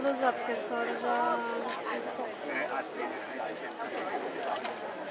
nada a usar, porque esta hora já se viu sol.